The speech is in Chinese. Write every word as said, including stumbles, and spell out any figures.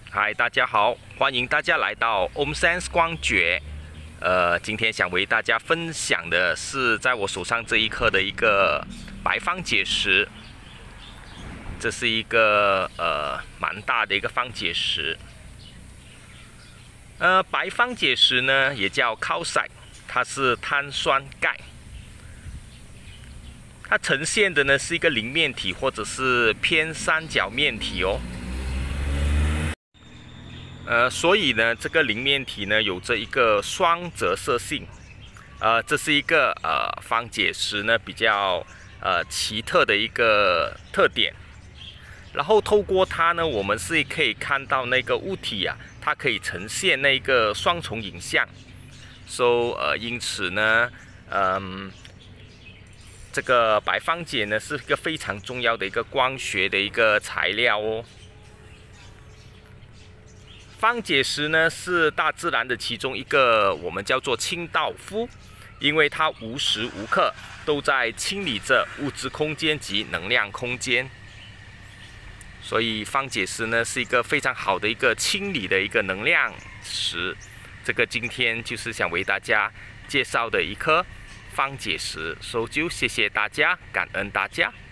嗨，大家好，欢迎大家来到 OmSense 光觉。呃，今天想为大家分享的是在我手上这一颗的一个白方解石。这是一个呃蛮大的一个方解石。呃，白方解石呢也叫 calcite， 它是碳酸钙。它呈现的呢是一个菱面体或者是偏三角面体哦。呃，所以呢，这个菱面体呢有着一个双折射性，呃，这是一个呃方解石呢比较呃奇特的一个特点。然后透过它呢，我们是可以看到那个物体啊，它可以呈现那个双重影像。So 呃，因此呢，嗯，这个白方解呢是一个非常重要的一个光学的一个材料哦。方解石呢是大自然的其中一个我们叫做清道夫，因为它无时无刻都在清理着物质空间及能量空间，所以方解石呢是一个非常好的一个清理的一个能量石。这个今天就是想为大家介绍的一颗方解石，所以就谢谢大家，感恩大家。